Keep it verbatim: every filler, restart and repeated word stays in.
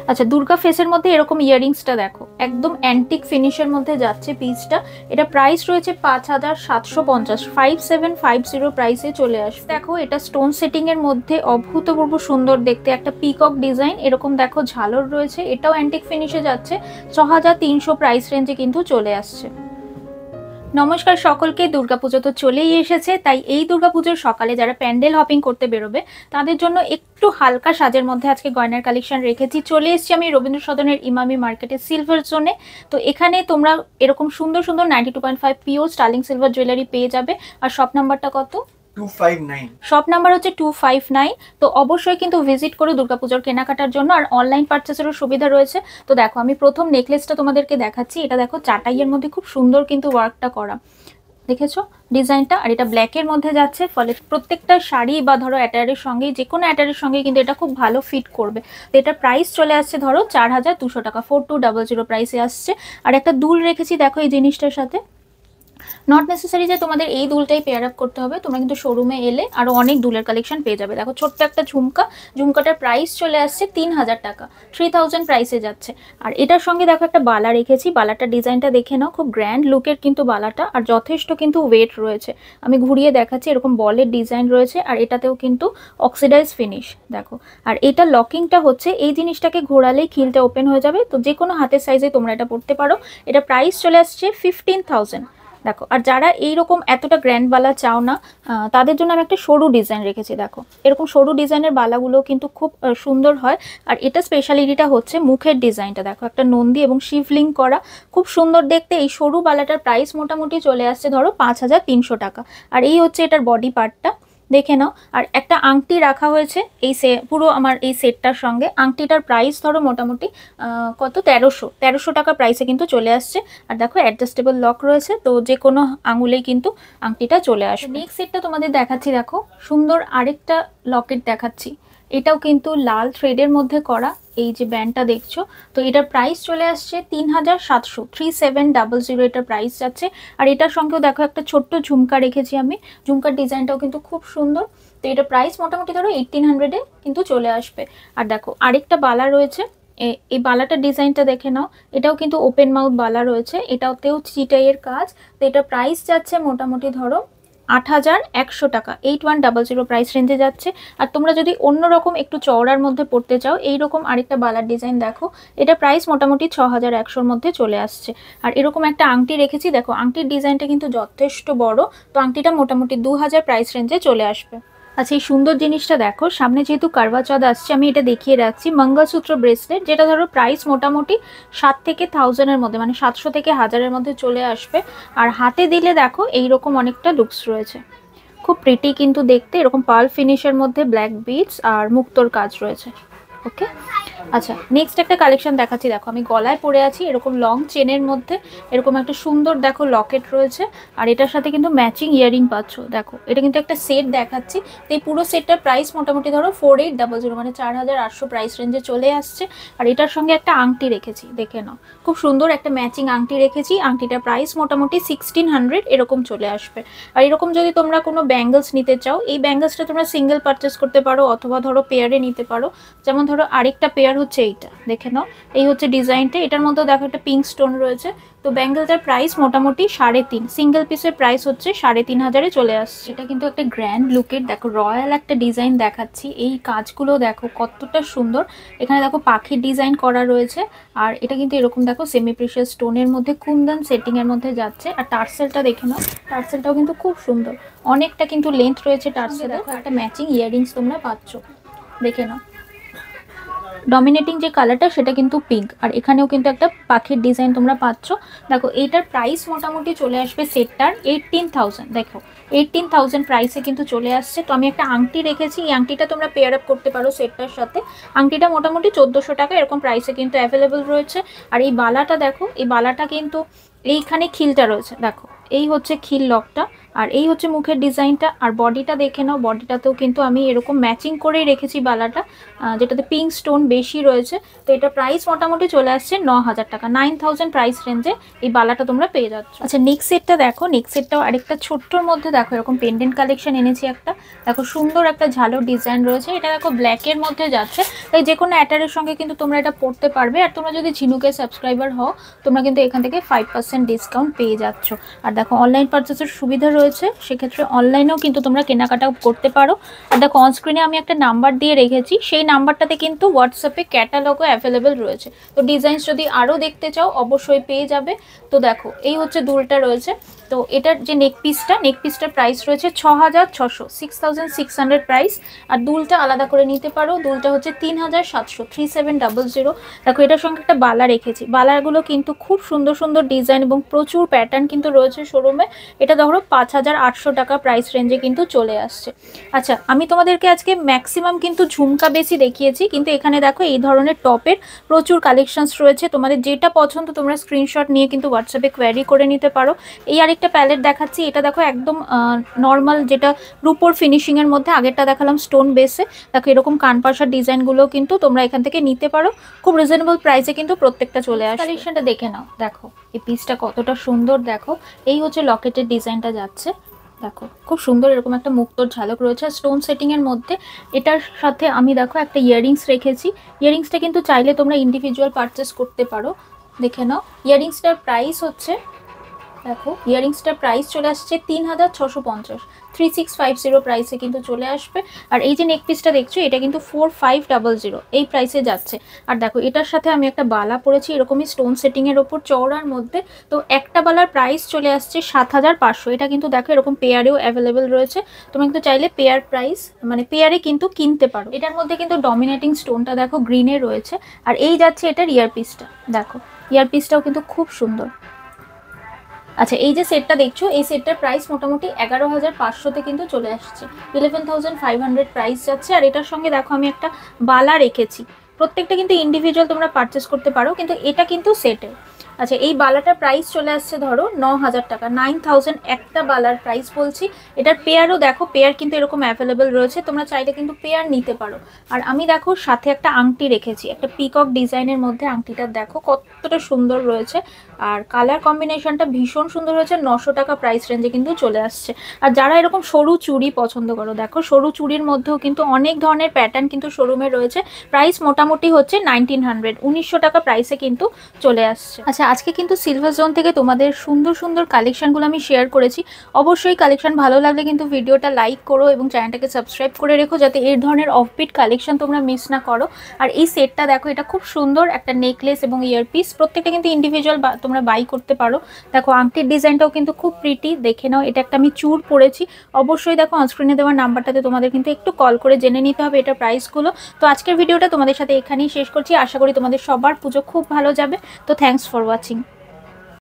আচ্ছা, দুর্গা ফেসের মধ্যে এরকম ইয়ারিংসটা দেখো, একদম অ্যান্টিক ফিনিশের মধ্যে যাচ্ছে পিসটা। এটা প্রাইস রয়েছে পাঁচ হাজার সাতশো পঞ্চাশ, ফাইভ সেভেন ফাইভ জিরো প্রাইসে চলে আসবে। দেখো এটা স্টোন সেটিং এর মধ্যে অভূতপূর্ব সুন্দর দেখতে একটা পিকক ডিজাইন, এরকম দেখো ঝালর রয়েছে, এটাও অ্যান্টিক ফিনিশে যাচ্ছে, ছ হাজার তিনশো প্রাইস রেঞ্জে কিন্তু চলে আসছে। নমস্কার সকলকে, দুর্গাপুজো তো চলেই এসেছে, তাই এই দুর্গাপুজোর সকালে যারা প্যান্ডেল হপিং করতে বেরোবে তাদের জন্য একটু হালকা সাজের মধ্যে আজকে গয়নার কালেকশন রেখেছি। চলে এসেছি আমি রবীন্দ্র সদনের ইমামি মার্কেটের সিলভার জোনে। তো এখানে তোমরা এরকম সুন্দর সুন্দর ninety two point five pure sterling silver jewellery পেয়ে যাবে। আর শপ নাম্বারটা কত? শপ নাম্বার হচ্ছে টু ফাইভ নাইন। তো অবশ্যই কিন্তু ভিজিট করো দুর্গাপূজার কেনাকাটার জন্য, আর অনলাইন পারচেসেরও সুবিধা রয়েছে। তো দেখো আমি প্রথম নেকলেসটা তোমাদেরকে দেখাচ্ছি। এটা দেখো চাটাইয়ের মধ্যে খুব সুন্দর কিন্তু ওয়ার্কটা করা, দেখেছো ডিজাইনটা, আর এটা ব্ল্যাকের মধ্যে যাচ্ছে, ফলে প্রত্যেকটা শাড়ি বা ধরো অ্যাটায়ারের সঙ্গেই, যে কোনো অ্যাটায়ারের সঙ্গে কিন্তু এটা খুব ভালো ফিট করবে। তো এটার প্রাইস চলে আসছে ধরো চার হাজার দুশো টাকা, ফোর টু ডাবল জিরো প্রাইসে আসছে। আর একটা দুল রেখেছি দেখো এই জিনিসটার সাথে। নট নেসেসারি যে তোমাদের এই দুলটাই পেয়ার আপ করতে হবে, তোমরা কিন্তু শোরুমে এলে আরো অনেক দুলের কালেকশন পেয়ে যাবে। দেখো ছোট্ট একটা ঝুমকা, ঝুমকাটার প্রাইস চলে আসছে তিন হাজার টাকা, থ্রি থাউজেন্ড প্রাইসে যাচ্ছে। আর এটার সঙ্গে দেখো একটা বালা রেখেছি, বালাটার ডিজাইনটা দেখে নাও, খুব গ্র্যান্ড লুকের কিন্তু বালাটা, আর যথেষ্ট কিন্তু ওয়েট রয়েছে। আমি ঘুরিয়ে দেখাচ্ছি, এরকম বলের ডিজাইন রয়েছে, আর এটাতেও কিন্তু অক্সিডাইজ ফিনিশ দেখো। আর এটা লকিংটা হচ্ছে এই জিনিসটাকে ঘোরালেই খিলটা ওপেন হয়ে যাবে। তো যে কোনো হাতের সাইজে তোমরা এটা পড়তে পারো। এটা প্রাইস চলে আসছে ফিফটিন থাউজেন্ড দেখো। আর যারা এইরকম এতটা গ্র্যান্ড বালা চাও না, তাদের জন্য আমি একটা সরু ডিজাইন রেখেছি। দেখো এরকম সরু ডিজাইনের বালাগুলো কিন্তু খুব সুন্দর হয়। আর এটা স্পেশালিটিটা হচ্ছে মুখের ডিজাইনটা দেখো, একটা নন্দী এবং শিবলিং করা, খুব সুন্দর দেখতে। এই সরু বালাটার প্রাইস মোটামুটি চলে আসছে ধরো পাঁচ হাজার তিনশো টাকা। আর এই হচ্ছে এটার বডি পার্টটা, দেখে নাও। আর একটা আংটি রাখা হয়েছে এই সে পুরো আমার এই সেটটার সঙ্গে। আংটিটার প্রাইস ধরো মোটামুটি কত, তেরোশো তেরোশো টাকা প্রাইসে কিন্তু চলে আসছে। আর দেখো অ্যাডজাস্টেবল লক রয়েছে, তো যে কোনো আঙুলেই কিন্তু আংটিটা চলে আসবে। নেক্সট সেটটা তোমাদের দেখাচ্ছি, দেখো সুন্দর আরেকটা লকেট দেখাচ্ছি। এটাও কিন্তু লাল থ্রেডের মধ্যে করা, এই যে ব্যান্ডটা দেখছো। তো এটার প্রাইস চলে আসছে তিন হাজার সাতশো, থ্রি সেভেন ডাবল জিরো এটার প্রাইস যাচ্ছে। আর এটার সঙ্গেও দেখো একটা ছোট্ট ঝুমকা রেখেছি আমি, ঝুমকার ডিজাইনটাও কিন্তু খুব সুন্দর। তো এটা প্রাইস মোটামুটি ধরো এইটিন হান্ড্রেডে কিন্তু চলে আসবে। আর দেখো আরেকটা বালা রয়েছে, এই বালাটার ডিজাইনটা দেখে নাও, এটাও কিন্তু ওপেন মাউথ বালা রয়েছে, এটাতেও চিটাইয়ের কাজ। তো এটা প্রাইস যাচ্ছে মোটামুটি ধরো আট হাজার একশো টাকা, eight one double zero price রেঞ্জে যাচ্ছে। আর তোমরা যদি অন্যরকম একটু চওড়ার মধ্যে পড়তে চাও, এইরকম আরেকটা বালার ডিজাইন দেখো, এটা প্রাইস মোটামুটি ছ হাজার একশোর মধ্যে চলে আসছে। আর এরকম একটা আংটি রেখেছি, দেখো আংটির ডিজাইনটা কিন্তু যথেষ্ট বড়। তো আংটিটা মোটামুটি দু হাজার প্রাইস রেঞ্জে চলে আসবে। আচ্ছা এই সুন্দর জিনিসটা দেখো, সামনে যেহেতু কারবা চৌথ আসছে, আমি এটা দেখিয়ে রাখছি। মঙ্গলসূত্র ব্রেসলেট, যেটা ধরো প্রাইস মোটামুটি সাত থেকে থাউজেন্ডের মধ্যে, মানে সাতশো থেকে হাজারের মধ্যে চলে আসবে। আর হাতে দিলে দেখো এইরকম অনেকটা লুকস রয়েছে, খুব প্রিটি কিন্তু দেখতে, এরকম পার্ল ফিনিশের মধ্যে ব্ল্যাক বিডস আর মুক্তোর কাজ রয়েছে। ওকে, আচ্ছা নেক্সট একটা কালেকশন দেখাচ্ছি। দেখো আমি গলায় পরে আছি এরকম লং চেনের মধ্যে, এরকম একটা সুন্দর দেখো লকেট রয়েছে। আর এটার সাথে কিন্তু ম্যাচিং ইয়ারিং পাচ্ছ। দেখো এটা কিন্তু একটা সেট দেখাচ্ছি। তো এই পুরো সেটটার প্রাইস মোটামুটি ধরো ফোর এইট ডাবল জিরো, মানে চার হাজার আটশো প্রাইস রেঞ্জে চলে আসছে। আর এটার সঙ্গে একটা আংটি রেখেছি, দেখে নাও খুব সুন্দর একটা ম্যাচিং আংটি রেখেছি। আংটিটার প্রাইস মোটামুটি সিক্সটিন হান্ড্রেড এরকম চলে আসবে। আর এরকম যদি তোমরা কোনো ব্যাঙ্গলস নিতে চাও, এই ব্যাঙ্গলসটা তোমরা সিঙ্গেল পারচেস করতে পারো অথবা ধরো পেয়ারে নিতে পারো। যেমন ধরো আরেকটা পেয়ার হচ্ছে এইটা, দেখে নাও এই হচ্ছে ডিজাইনটা। এটার মধ্যে দেখো একটা পিঙ্ক স্টোন রয়েছে। তো ব্যাঙ্গেলটার প্রাইস মোটামুটি সাড়ে তিন, সিঙ্গেল পিসের প্রাইস হচ্ছে সাড়ে তিন হাজারে চলে আসছে। এটা কিন্তু একটা গ্র্যান্ড লুকের দেখো রয়্যাল একটা ডিজাইন দেখাচ্ছি। এই কাজগুলো দেখো কতটা সুন্দর, এখানে দেখো পাখির ডিজাইন করা রয়েছে। আর এটা কিন্তু এরকম দেখো সেমি প্রিশিয়াস স্টোনের মধ্যে কুন্দন সেটিং এর মধ্যে যাচ্ছে। আর টার্সেলটা দেখে নাও, টার্সেলটাও কিন্তু খুব সুন্দর, অনেকটা কিন্তু লেন্থ রয়েছে টার্সেল। দেখো একটা ম্যাচিং ইয়াররিংস তোমরা পাচ্ছ, দেখে নাও। ডমিনেটিং যে কালারটা সেটা কিন্তু পিঙ্ক, আর এখানেও কিন্তু একটা পাখির ডিজাইন তোমরা পাচ্ছ। দেখো এইটার প্রাইস মোটামুটি চলে আসবে সেটটার এইটিন থাউজেন্ড। দেখো এইটিন থাউজেন্ড প্রাইসে কিন্তু চলে আসছে। তো আমি একটা আংটি রেখেছি, এই আংটিটা তোমরা পেয়ার আপ করতে পারো সেটটার সাথে। আংটিটা মোটামুটি চোদ্দোশো টাকা এরকম প্রাইসে কিন্তু অ্যাভেলেবেল রয়েছে। আর এই বালাটা দেখো, এই বালাটা কিন্তু এইখানে খিলটা রয়েছে, দেখো এই হচ্ছে খিল লকটা। আর এই হচ্ছে মুখের ডিজাইনটা। আর বডিটা দেখে নাও, বডিটাতেও কিন্তু আমি এরকম ম্যাচিং করেই রেখেছি বালাটা, যেটাতে পিঙ্ক স্টোন বেশি রয়েছে। তো এটা প্রাইস মোটামুটি চলে আসছে ন হাজার টাকা, নাইন থাউজেন্ড প্রাইস রেঞ্জে এই বালাটা তোমরা পেয়ে যাচ্ছ। আচ্ছা নেক সেটটা দেখো, নেক সেটটাও আরেকটা ছোট্টর মধ্যে দেখো এরকম পেন্ডেন্ট কালেকশন এনেছি একটা। দেখো সুন্দর একটা ঝালোর ডিজাইন রয়েছে, এটা দেখো ব্ল্যাকের মধ্যে যাচ্ছে, তাই যে কোনো অ্যাটারের সঙ্গে কিন্তু তোমরা এটা পড়তে পারবে। আর তোমরা যদি ঝিনুকের সাবস্ক্রাইবার হও তোমরা কিন্তু এখান থেকে ফাইভ পার্সেন্ট ডিসকাউন্ট পেয়ে যাচ্ছ। আর দেখো অনলাইন পারচেসের সুবিধা রয়েছে, সেক্ষেত্রে অনলাইনেও কিন্তু তোমরা কেনাকাটা করতে পারো। আর দেখো অনস্ক্রিনে আমি একটা নাম্বার দিয়ে রেখেছি, সেই নাম্বারটাতে কিন্তু হোয়াটসঅ্যাপে ক্যাটালগও অ্যাভেলেবেল রয়েছে। তো ডিজাইনস যদি আরও দেখতে চাও অবশ্যই পেয়ে যাবে। তো দেখো এই হচ্ছে দুলটা রয়েছে। তো এটার যে নেক পিসটা, নেক পিসটার প্রাইস রয়েছে ছ হাজার ছশো, six thousand six hundred price. আর দুলটা আলাদা করে নিতে পারো, দুলটা হচ্ছে তিন হাজার সাতশো, থ্রি সেভেন ডাবল জিরো। দেখো এটার সঙ্গে একটা বালা রেখেছি, বালাগুলো কিন্তু খুব সুন্দর সুন্দর ডিজাইন এবং প্রচুর প্যাটার্ন কিন্তু রয়েছে শোরুমে। এটা ধরো পাঁচ হাজার আটশো টাকা প্রাইস রেঞ্জে কিন্তু চলে আসছে। আচ্ছা আমি তোমাদেরকে আজকে ম্যাক্সিমাম কিন্তু ঝুমকা বেশি দেখিয়েছি, কিন্তু এখানে দেখো এই ধরনের টপের প্রচুর কালেকশনস রয়েছে। তোমাদের যেটা পছন্দ তোমরা স্ক্রিনশট নিয়ে কিন্তু হোয়াটসঅ্যাপে কোয়ারি করে নিতে পারো। এই আরেকটা প্যালেট দেখাচ্ছি, এটা দেখো একদম নর্মাল, যেটা রুপোর ফিনিশিংয়ের মধ্যে, আগেরটা দেখালাম স্টোন বেসে। দেখো এরকম কানপাশার ডিজাইনগুলো কিন্তু তোমরা এখান থেকে নিতে পারো, খুব রিজনেবল প্রাইসে কিন্তু প্রত্যেকটা চলে আসে। কালেকশনটা দেখে নাও, দেখো এই পিসটা কতটা সুন্দর। দেখো এই হচ্ছে লকেটের ডিজাইনটা যাচ্ছে, দেখো খুব সুন্দর এরকম একটা মুক্তোর ঝালক রয়েছে স্টোন সেটিংয়ের মধ্যে। এটার সাথে আমি দেখো একটা ইয়াররিংস রেখেছি, ইয়াররিংসটা কিন্তু চাইলে তোমরা ইন্ডিভিজুয়াল পারচেস করতে পারো। দেখে নাও ইয়াররিংসটার প্রাইস হচ্ছে, দেখো ইয়াররিংসটার প্রাইস চলে আসছে তিন হাজার ছশো পঞ্চাশ, থ্রি সিক্স ফাইভ জিরো প্রাইসে কিন্তু চলে আসবে। আর এই যে নেক পিসটা দেখছো এটা কিন্তু ফোর ফাইভ ডাবল জিরো এই প্রাইসে যাচ্ছে। আর দেখো এটার সাথে আমি একটা বালা পরেছি এরকমই স্টোন সেটিংয়ের ওপর চওড়ার মধ্যে। তো একটা বালার প্রাইস চলে আসছে সাত হাজার পাঁচশো। এটা কিন্তু দেখো এরকম পেয়ারেও অ্যাভেলেবেল রয়েছে, তোমরা কিন্তু চাইলে পেয়ার প্রাইস মানে পেয়ারে কিন্তু কিনতে পারো। এটার মধ্যে কিন্তু ডমিনেটিং স্টোনটা দেখো গ্রিনে রয়েছে। আর এই যাচ্ছে এটার ইয়ার পিসটা, দেখো ইয়ার পিসটাও কিন্তু খুব সুন্দর। আচ্ছা এই যে সেটটা দেখছো, এই সেটটার প্রাইস মোটামুটি এগারো হাজার পাঁচশোতে কিন্তু চলে আসছে, eleven thousand five hundred price যাচ্ছে। আর এটার সঙ্গে দেখো আমি একটা বালা রেখেছি, প্রত্যেকটা কিন্তু ইন্ডিভিজুয়াল তোমরা পারচেস করতে পারো, কিন্তু এটা কিন্তু সেটের। আচ্ছা এই বালাটার প্রাইস চলে আসছে ধরো ন হাজার টাকা, নাইন থাউজেন্ড একটা বালার প্রাইস বলছি। এটার পেয়ারও দেখো, পেয়ার কিন্তু এরকম অ্যাভেলেবেল রয়েছে, তোমরা চাইলে কিন্তু পেয়ার নিতে পারো। আর আমি দেখো সাথে একটা আংটি রেখেছি, একটা পিকক ডিজাইনের মধ্যে আংটিটা দেখো কতটা সুন্দর রয়েছে। আর কালার কম্বিনেশনটা ভীষণ সুন্দর হয়েছে, নশো টাকা প্রাইস রেঞ্জে কিন্তু চলে আসছে। আর যারা এরকম সরু চুড়ি পছন্দ করো, দেখো সরু চুড়ির মধ্যেও কিন্তু অনেক ধরনের প্যাটার্ন কিন্তু শোরুমে রয়েছে। প্রাইস মোটামুটি হচ্ছে নাইনটিন হান্ড্রেড, উনিশশো টাকা প্রাইসে কিন্তু চলে আসছে। আচ্ছা আজকে কিন্তু সিলভার জোন থেকে তোমাদের সুন্দর সুন্দর কালেকশনগুলো আমি শেয়ার করেছি। অবশ্যই কালেকশন ভালো লাগলে কিন্তু ভিডিওটা লাইক করো এবং চ্যানেলটাকে সাবস্ক্রাইব করে রেখো, যাতে এই ধরনের অফবিট কালেকশন তোমরা মিস না করো। আর এই সেটটা দেখো, এটা খুব সুন্দর একটা নেকলেস এবং ইয়ারপিস, প্রত্যেকটা কিন্তু ইন্ডিভিজুয়াল তোমরা বাই করতে পারো। দেখো আংটির ডিজাইনটাও কিন্তু খুব প্রিটি, দেখে নাও। এটা একটা আমি চুর পরেছি, অবশ্যই দেখো অনস্ক্রিনে দেওয়ার নাম্বারটাতে তোমাদের কিন্তু একটু কল করে জেনে নিতে হবে এটার প্রাইসগুলো। তো আজকের ভিডিওটা তোমাদের সাথে এখানেই শেষ করছি, আশা করি তোমাদের সবার পুজো খুব ভালো যাবে। তো থ্যাঙ্কস ফর ওয়াচিং।